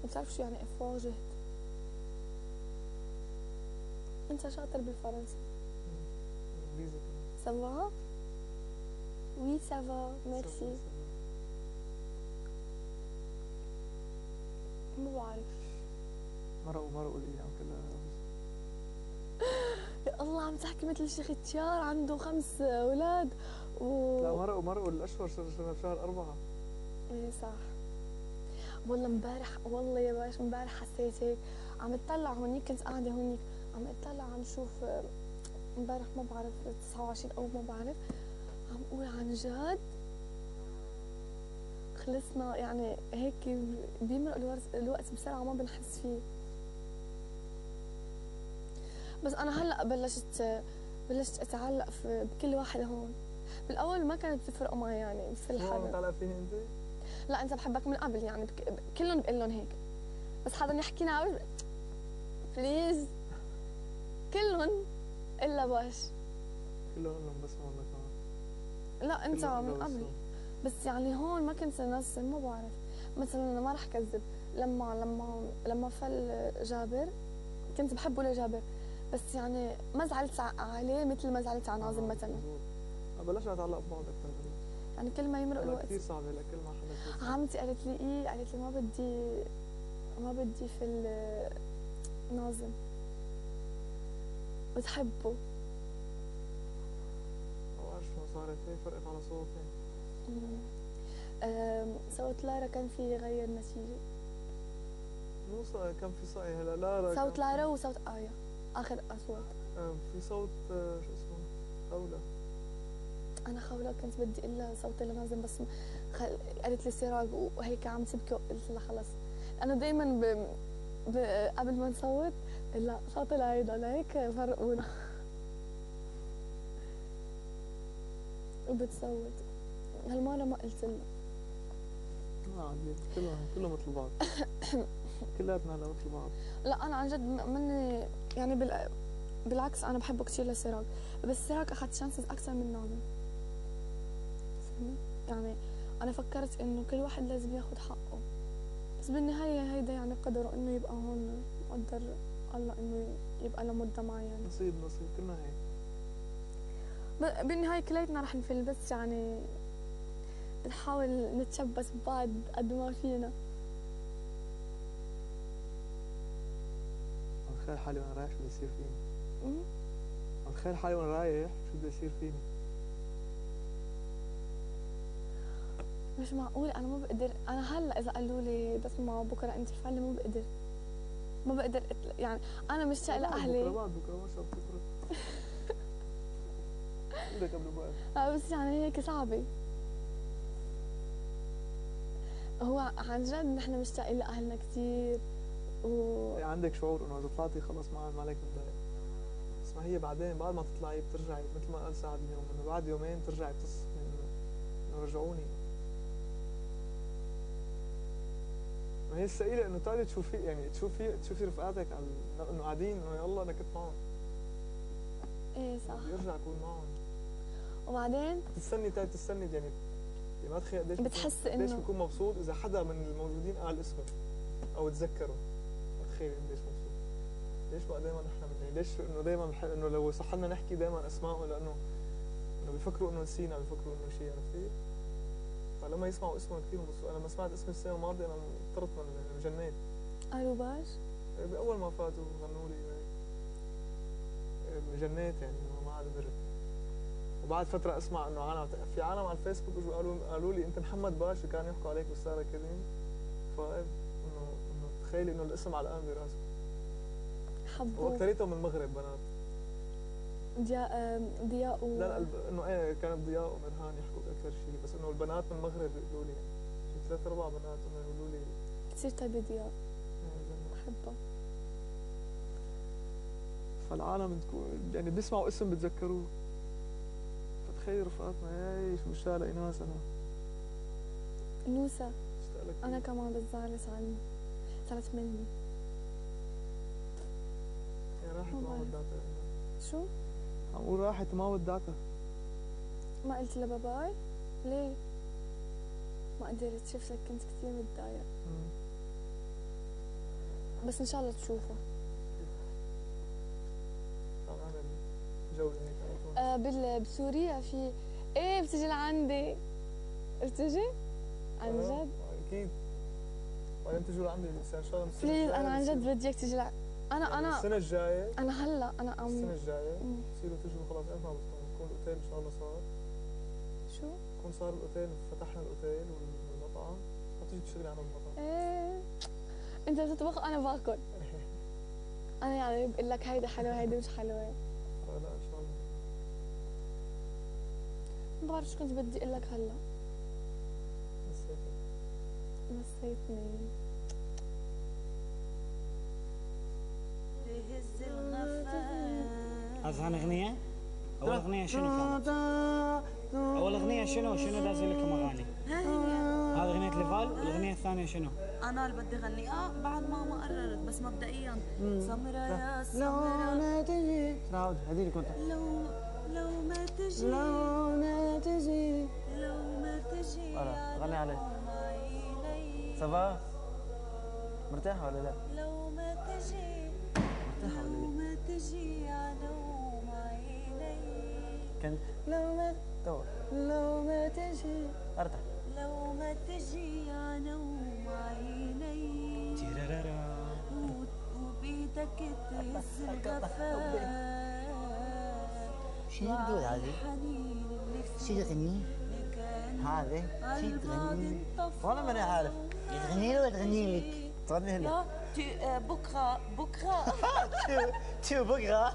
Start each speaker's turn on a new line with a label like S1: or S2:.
S1: بتعرف شو يعني افوار جهد؟ انت شاطر بالفرنسي.
S2: انجليزي كمان.
S1: سافا؟ وي سافا ميرسي. ما بعرف.
S2: مرقوا الايام كلها.
S1: يا الله عم تحكي مثل شيخ تيار عنده 5 اولاد
S2: لا مرقوا الاشهر شهر 4.
S1: ايه صح. والله امبارح، والله يا باشا امبارح حسيت هيك عم اطلع هونيك، كنت قاعده هونيك عم اطلع عم شوف امبارح ما بعرف 29 او ما بعرف، عم اقول عن جد خلصنا يعني هيك بيمرق الوقت بسرعه ما بنحس فيه. بس انا هلا بلشت اتعلق بكل واحد هون. بالاول ما كانت بتفرق معي يعني بس
S2: شو متعلق فيني انت؟
S1: لا انت بحبك من قبل يعني كلهم بقول لهم هيك، بس حدا يحكي معي بليز كلهم الا باش.
S2: كلهم بس والله كمان.
S1: لا انت من قبل بس يعني هون ما كنت انزل ما بعرف. مثلا انا ما رح كذب، لما فل جابر كنت بحبه لجابر، بس يعني ما زعلت عليه مثل ما زعلت على ناظم مثلا.
S2: بلشنا نتعلق ببعض اكثر
S1: يعني كل ما يمرق الوقت
S2: كثير صعب هلا كل ما حدا.
S1: عمتي قالت لي ايه، قالت لي ما بدي في ناظم بتحبه.
S2: ما بعرف شو صارت هيك فرقت على صوتي.
S1: صوت لارا كان في يغير نتيجة.
S2: مو كان في صوت هلا لارا،
S1: صوت لارا وصوت آية آخر أصوات.
S2: في صوت شو اسمه خولة.
S1: أنا خولة كنت بدي إقول لها صوت لنازم بس قالت لي سراج وهيك عم تبكي، قلت لها خلص. أنا دايما قبل ما نصوت لا صوت العيدة لهيك فرقونا وبتصوت. هالمرة ما قلت لها.
S2: عادي كلهم مثل بعض. كلياتنا مثل بعض.
S1: لا أنا عن جد مني يعني بالعكس أنا بحبه كثير لسراج، بس سراج أخذ شانسز أكثر من نازم. يعني أنا فكرت إنه كل واحد لازم ياخد حقه، بس بالنهاية هيدا يعني قدره إنه يبقى هون، قدر الله إنه يبقى لمدة معينة.
S2: نصيب كلنا هيك.
S1: بالنهاية كلياتنا رح نفل، بس يعني نحاول نتشبث ببعض قد ما فينا.
S2: أتخيل حالي وأنا رايح شو بده يصير فيني. أتخيل حالي وأنا رايح شو بده يصير فيني.
S1: مش معقول أنا ما بقدر. أنا هلا إذا قالوا لي بسمع بكرة أنت فعلا ما بقدر يعني أنا مشتاقة لأهلي.
S2: بكرة ما شاء الله بكرة. عندك قبل بعد.
S1: بس يعني هيك صعبة. هو عن جد نحن مشتاقين لأهلنا كثير
S2: عندك شعور إنه إذا طلعتي خلص ما عليك متضايق. بس ما هي بعدين بعد ما تطلعي بترجعي مثل ما قال سعد اليوم إنه بعد يومين ترجعي بتصحي إنه رجعوني. ما هي الثقيلة إنه تقعدي تشوفي رفقاتك على إنه قاعدين إنه يلا أنا كنت معهم.
S1: إيه صح.
S2: بيرجع أكون معهم.
S1: وبعدين
S2: تستني يعني ما تخيل قديش
S1: بتحس إنه
S2: قديش بكون مبسوط إذا حدا من الموجودين قال اسمه أو تذكره. ما تخيل قديش مبسوط. ليش بقى دائما نحن يعني ليش إنه دائما بنحب إنه لو صح لنا نحكي دائما أسماءه لأنه بيفكروا إنه نسينا، بيفكروا إنه شيء عرفتي؟ فلما يسمعوا اسمه كثير مبسوط. أنا لما سمعت اسمي السنة الماضية أنا طرت من جنيت.
S1: قالوا باش؟
S2: بأول ما فاتوا غنوا لي جنيت يعني ما عاد قدرت. وبعد فترة اسمع انه في عالم على الفيسبوك اجوا قالوا لي انت محمد باش كانوا يحكوا عليك بالسارة كريم. انه تخيلي انه الاسم على الان براسي.
S1: حبوك.
S2: واكثريتهم من المغرب بنات.
S1: ضياء
S2: لا انه كانت ضياء ومرهان يحكوا اكثر شيء، بس انه البنات من المغرب بيقولوا لي شي 3-4 بنات انه يقولوا لي
S1: كثير طيبة ضياء. بحبها.
S2: فالعالم يعني بيسمعوا اسم بتذكروه. فتخيلي رفقاتنا شو مشتاق لإناس انا.
S1: نوسة انا كمان بتزعلت عني، زعلت مني.
S2: هي راحت ما ودعتها.
S1: شو؟
S2: عم اقول راحت ما ودعتها.
S1: ما قلت لها باي؟ ليه؟ ما قدرت، شفتك كنت كثير متضايق. بس ان شاء الله تشوفه.
S2: تعال نعمل جولة هيك على طول.
S1: بسوريا في ايه بتجي لعندي؟ بتجي؟ عن جد؟
S2: اكيد. بعدين تجوا لعندي ان شاء الله
S1: بليز انا عن جد بدي اياك تجي انا
S2: السنة الجاية.
S1: انا هلا انا
S2: السنة الجاية تصيروا تجوا خلاص امتى عم يكون الاوتيل ان شاء الله صار.
S1: شو؟
S2: يكون صار الاوتيل، فتحنا الاوتيل والمطعم، حتيجي تشتغلي عنا بالمطعم.
S1: ايه انت بتطبخ انا باكل. انا يعني بقول لك هيدي حلوه هيدي مش حلوه.
S2: لا ان شاء الله.
S1: ما بعرف شو كنت بدي اقول لك هلا. نسيتني.
S3: هذا أغنية؟ أول أغنية شنو كانت؟ أول أغنية شنو دازل لكم أغاني؟ هذه أغنية ليفال، والأغنية الثانية شنو؟
S4: أنا اللي بدي أغنيها بعد ما قررت، بس مبدئيا سمرة يا سمرة
S3: لو ما تجي هذه اللي كنت
S4: لو ما تجي
S3: غني عليه. صباح مرتاحة ولا لا؟
S4: لو ما تجي
S3: مرتاحة ولا لا؟
S4: ما تجي نوم عيني
S3: كنت لو ما تجي ارتاح.
S4: لو ما تجي نوم عيني
S3: تيرارارا
S4: وبيدك تهز الغفاء.
S3: شنو بتقول هذه؟ شو تغني؟ هذه شو تغني؟ والله ماني عارف. تغني له ولا تغني لك؟ تغني له.
S4: لا بكره
S3: شو بكره؟